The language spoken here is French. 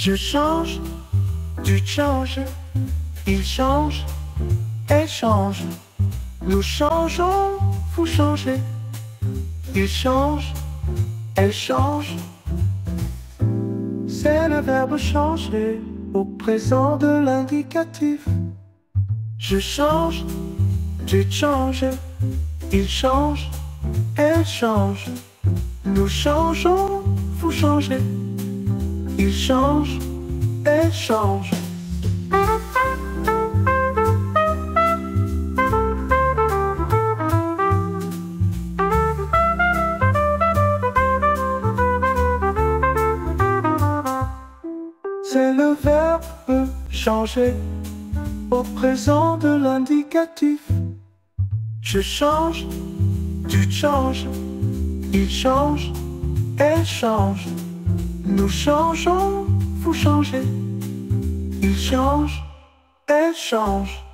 Je change, tu changes, il change, elle change. Nous changeons, vous changez. Il change, elle change. C'est le verbe changer au présent de l'indicatif. Je change, tu changes, il change, elle change. Nous changeons, vous changez. Il change, elle change. C'est le verbe changer au présent de l'indicatif. Je change, tu changes, il change, elle change. Nous changeons, vous changez. Il change, elle change.